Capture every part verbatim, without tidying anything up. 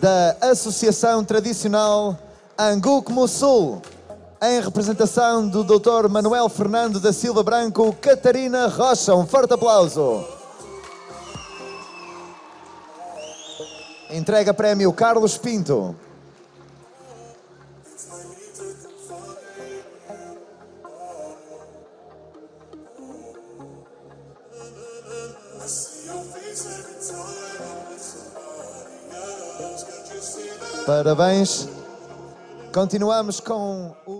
da Associação Tradicional Anguco Mussul, em representação do doutor Manuel Fernando da Silva Branco, Catarina Rocha. Um forte aplauso. Entrega prémio Carlos Pinto. Parabéns. Continuamos com o...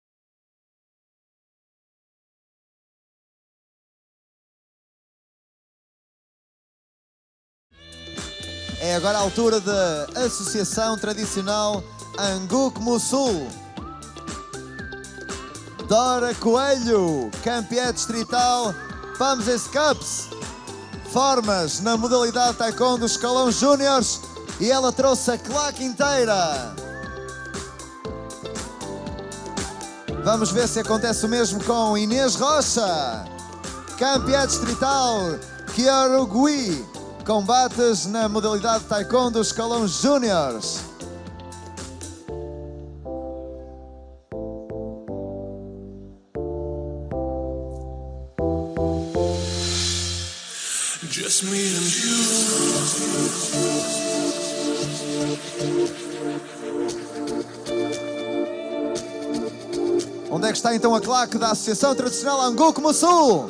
É agora a altura da Associação Tradicional Anguco Mussul. Dora Coelho, campeã distrital Pamses Cups. Formas na modalidade Taekwondo Escalão Júniores e ela trouxe a claque inteira. Vamos ver se acontece o mesmo com Inês Rocha, campeã distrital Kiarugui. Combates na modalidade Taekwondo Escalão Júniores. Just me and you. Onde é que está então a claque da Associação Tradicional Anguco Mussul?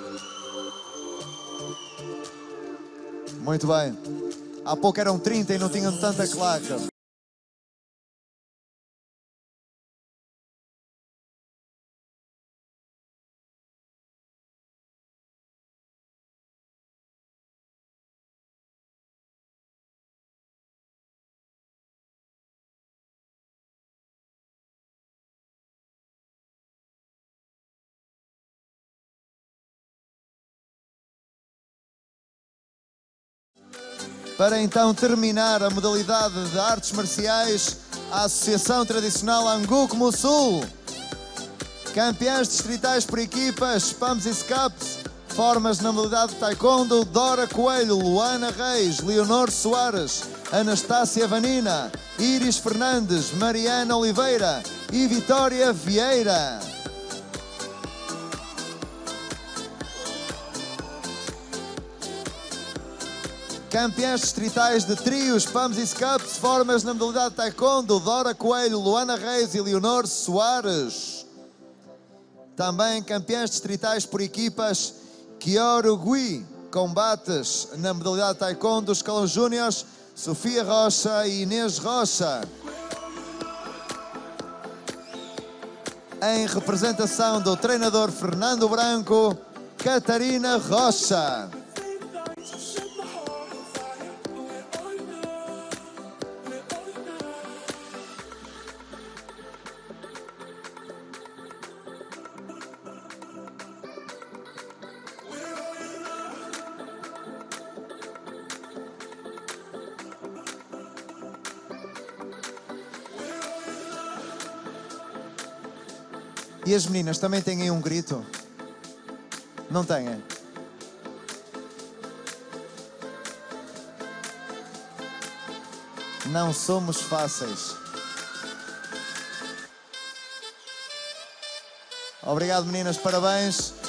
Muito bem. Há pouco eram trinta e não tinham tanta claque. Para então terminar a modalidade de artes marciais, a Associação Tradicional Anguco Mussul. Campeãs distritais por equipas, Pamses Cups. Formas na modalidade de Taekwondo, Dora Coelho, Luana Reis, Leonor Soares, Anastácia Vanina, Iris Fernandes, Mariana Oliveira e Vitória Vieira. Campeãs distritais de trios, Pamses Cups. Formas na modalidade de Taekwondo, Dora Coelho, Luana Reis e Leonor Soares. Também campeãs distritais por equipas, Kiorugui. Combates na modalidade de Taekwondo Escalão Júniores, Sofia Rocha e Inês Rocha. Em representação do treinador Fernando Branco, Catarina Rocha. E as meninas também têm aí um grito? Não têm? Não somos fáceis. Obrigado, meninas, parabéns.